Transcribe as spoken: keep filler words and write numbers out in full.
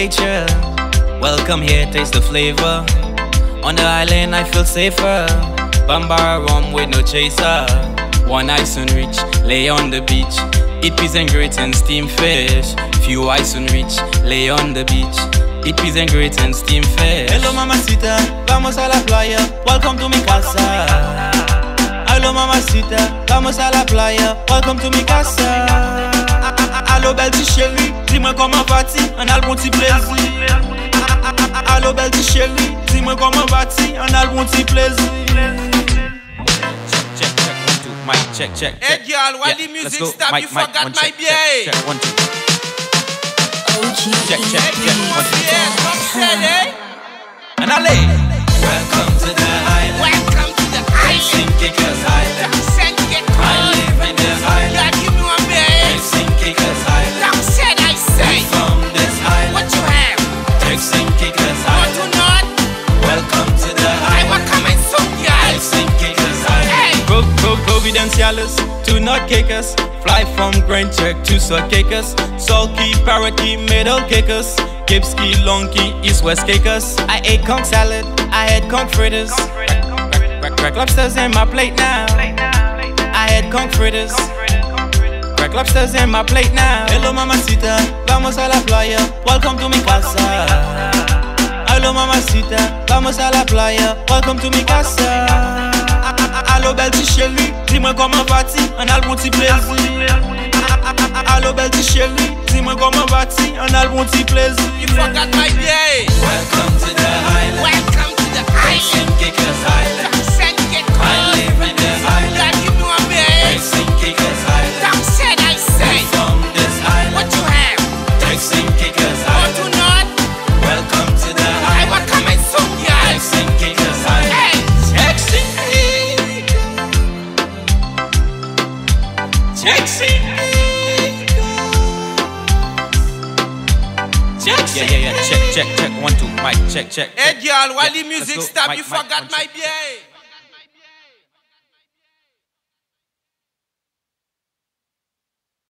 nature. Welcome here, taste the flavor. On the island I feel safer. Bambara rum with no chaser. One ice on reach, lay on the beach. Eat peas and grits and steam fish. Few ice on reach, lay on the beach. Eat peas and grits and steam fish. Hello mamacita, vamos a la playa. Welcome to mi casa. Hello mamacita, vamos a la playa. Welcome to mi casa. Allo belle petite chérie, dis-moi comment vas-tu? On a le bon petit plaisir. Allo belle petite chérie, dis-moi comment vas-tu? On a le bon petit plaisir. Check, check, one, two, mic, check, check, check. Hey girl, while Yeah, the music let's go. stop, Mic, you mic, forgot one, my check, beer. check, check, one, two. Check, check, check, one, two. Yeah, come said, eh? And I lay. Welcome to the island. Welcome to the Turks island. and Caicos island. Send get I cold. live in this island. God, give me one beer. Turks and Caicos island. Down said, I say. From this island. What you have? Turks and Caicos What you island. not? Welcome to the I island. will come and soon, guys. Turks and Caicos island. Hey. Pro, pro, providenciales to not Caicos. Fly from Grand Check to South Caicos. Sulky, Parakeet, Middle Caicos. Kipski, Lonky, East West Caicos. I ate conch salad, I had conch fritters. Crack, crack lobsters in my plate now. I had conch fritters. Crack lobsters in my plate now. Hello mamacita, vamos a la playa. Welcome to mi casa. Hello mamacita, vamos a la playa. Welcome to mi casa. Allo belle petite chérie, dis-moi comment vas-tu? On a le bon petit plaisir. Allo belle petite chérie, dis-moi comment vas-tu? On a le bon petit plaisir. You forgot my beer. Welcome to the island. Welcome to the Turks island. and Caicos island. Send get I cold. live in this island. God, give me one beer. Turks and Caicos island. Down said, I say. From this island. What you have? Turks and Caicos What you island. not? Welcome to the I will island. come and soon, guys. Turks and Caicos island. Hey. Taxi. Taxi. Yeah, yeah, yeah. Check, check, check. One, two. Mic, check, check. Hey check. girl, while Yeah, the let's music go. stop, Mic, you mic, forgot one, my check. beer.